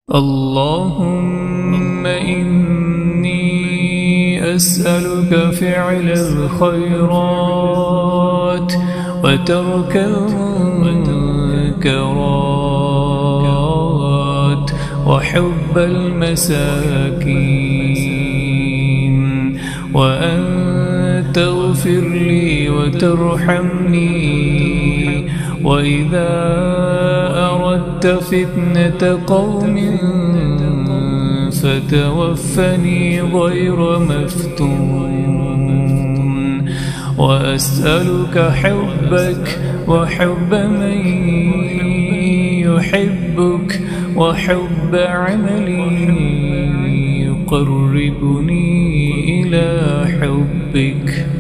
اللهم إني أسألك فعل الخيرات وترك المنكرات وحب المساكين، وأن تغفر لي وترحمني، وإذا أردت فتنة قوم فتوفني غير مفتون. وأسألك حبك وحب من يحبك وحب عمل يقربني إلى حبك.